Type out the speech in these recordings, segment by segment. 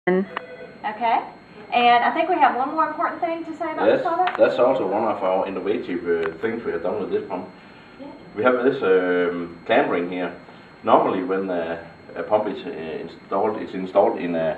Okay. And I think we have one more important thing to say about this product. That's also one of our innovative things we have done with this pump. We have this clamp ring here. Normally when a pump is installed, it's installed in a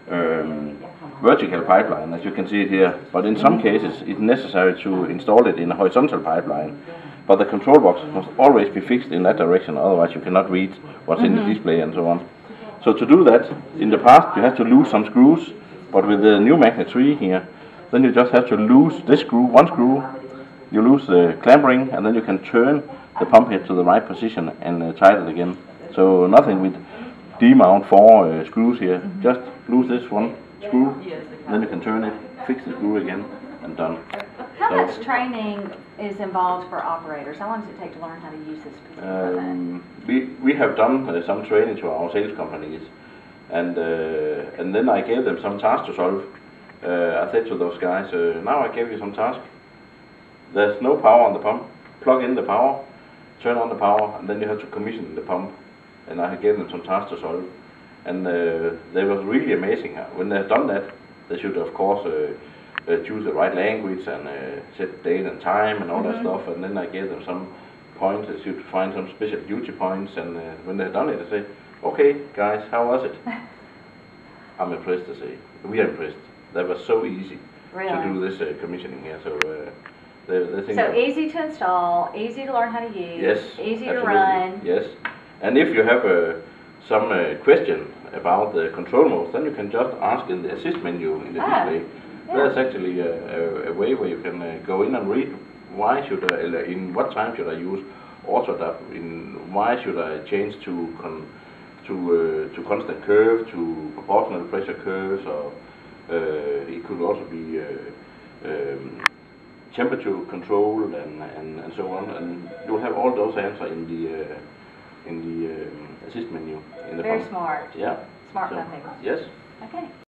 vertical pipeline, as you can see it here. But in some cases it's necessary to install it in a horizontal pipeline. But the control box must always be fixed in that direction, otherwise you cannot read what's in the display and so on. So to do that, in the past you have to lose some screws, but with the new Magnet 3 here, then you just have to lose this screw, one screw, you lose the clamp ring, and then you can turn the pump head to the right position and tighten it again. So nothing with demount 4 screws here, just lose this one screw, then you can turn it, fix the screw again, and done. How much training is involved for operators? How long does it take to learn how to use this piece of equipment? We have done some training to our sales companies, and then I gave them some tasks to solve. I said to those guys, now I gave you some task. There's no power on the pump. Plug in the power, turn on the power, and then you have to commission the pump. And I gave them some tasks to solve. And they were really amazing. When they've done that, they should of course choose the right language and set date and time and all that stuff. And then I gave them some points. They should find some special duty points. And when they've done it, they say, "Okay, guys, how was it?" I'm impressed to say. We are impressed. That was so easy to do this commissioning here. So they think so easy to install, easy to learn how to use, yes, easy absolutely. to run. Yes, and if you have some question about the control modes, then you can just ask in the assist menu in the display. Yeah. There's actually a way where you can go in and read why should I, in what time should I use auto adapt, in why should I change to constant curve, to proportional pressure curves, or it could also be temperature control and so on, and you'll have all those answers in the assist menu in the Very pump. smart. Yeah. Smart pumping. Yes. Okay.